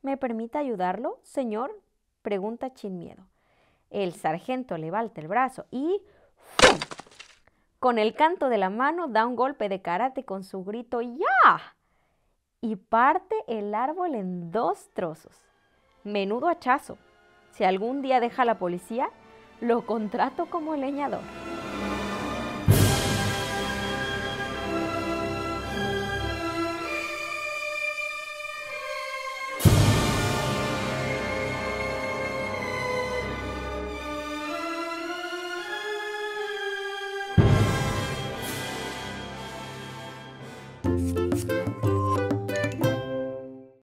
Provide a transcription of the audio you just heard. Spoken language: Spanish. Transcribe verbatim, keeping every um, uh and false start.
¿Me permite ayudarlo, señor?, pregunta sin miedo. El sargento levanta el brazo y ¡fum! Con el canto de la mano da un golpe de karate con su grito ¡ya! Y parte el árbol en dos trozos. Menudo hachazo. Si algún día deja la policía, lo contrato como leñador.